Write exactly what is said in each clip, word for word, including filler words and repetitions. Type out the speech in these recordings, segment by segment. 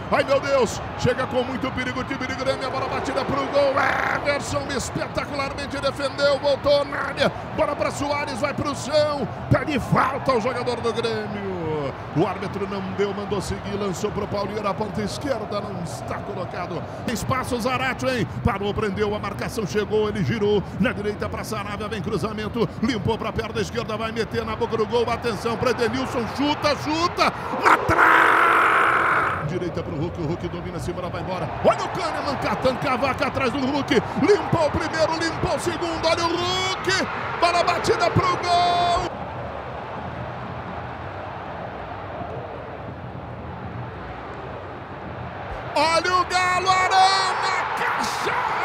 Ai, meu Deus, chega com muito perigo, de perigo, Grêmio, a bola batida pro gol. Everson espetacularmente defendeu, voltou na área, bola para Soares, vai pro chão, pede falta ao jogador do Grêmio. O árbitro não deu, mandou seguir, lançou pro Paulinho na ponta esquerda, não está colocado. Espaço, Zaratio, hein? Parou, prendeu, a marcação chegou, ele girou na direita para Saravia, vem cruzamento, limpou para a perna esquerda, vai meter na boca do gol, atenção para Edenilson, chuta, chuta, na trave! Direita pro Hulk, o Hulk domina, Simona vai embora. Olha o Kahneman catando cavaca atrás do Hulk, limpou o primeiro, limpou o segundo, olha o Hulk, bola batida pro gol! Olha o Galo, Arana, caixa!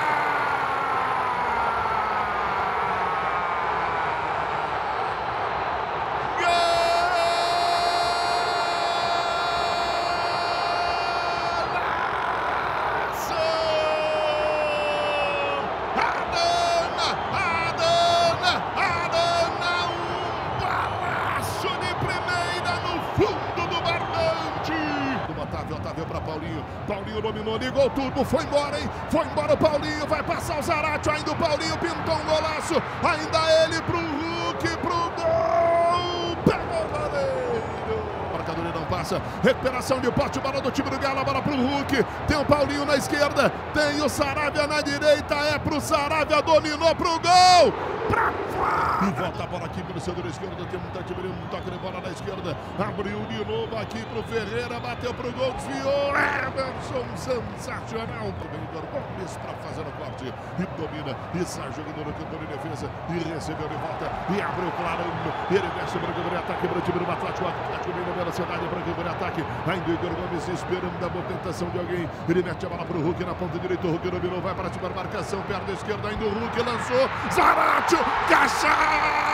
Otávio para Paulinho, Paulinho dominou, ligou o turbo, foi embora, hein? Foi embora o Paulinho, vai passar o Zaratio, ainda o Paulinho pintou um golaço, ainda ele pro Hulk, pro gol, pegou o goleiro. O marcador não passa, recuperação de pote, bola do time do Galo, bola pro Hulk, tem o Paulinho na esquerda, tem o Saravia na direita, é pro Saravia, dominou pro gol, pra fora. E volta a bola aqui pelo setor esquerdo, tem um toque, um toque de bola na esquerda, abriu de novo aqui pro Ferreira, bateu pro gol, desviou, Everson, sensacional. Vem Igor Gomes para fazer o corte, e domina, e sai jogando no campo de defesa, e recebeu de volta, e abriu claro, ele desce para o campo de ataque, para o time do Atlético, o Atlético vem na velocidade para o campo de ataque, ainda o Igor Gomes esperando a movimentação de alguém, ele mete a bola pro Hulk na ponta direita, o Hulk dominou, vai para a cima da marcação, perna esquerda, ainda o Hulk lançou, Zaratio, caixa!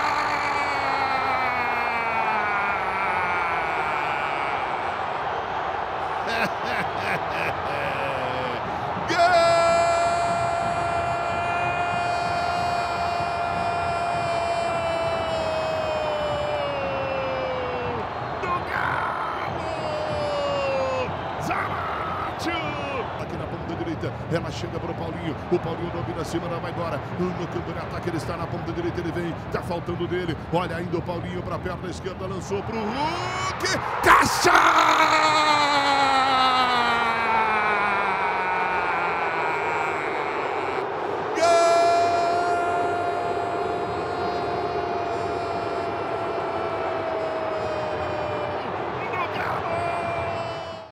Aqui na ponta direita, ela chega para o Paulinho, o Paulinho domina acima, não vai embora, no campo de ataque ele está na ponta direita, ele vem, tá faltando dele, olha ainda o Paulinho para a perna esquerda, lançou para o Hulk, caixa!